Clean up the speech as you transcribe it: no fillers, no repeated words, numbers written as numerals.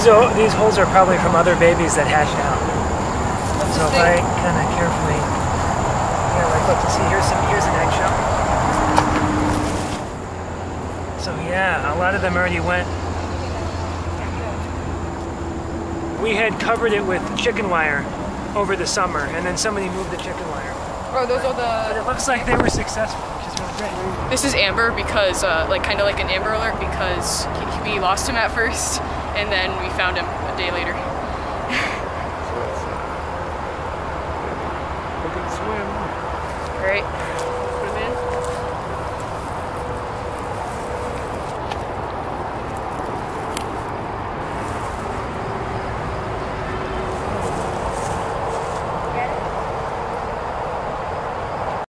these holes are probably from other babies that hatched out. So if I kind of carefully, yeah, like look, you see here's an eggshell. So yeah, a lot of them already went. We had covered it with chicken wire over the summer, and then somebody moved the chicken wire. Oh, those are But it looks like they were successful, which is really great. This is Amber because, like, kind of like an Amber Alert because we lost him at first, and then we found him a day later. Look at swim. All right.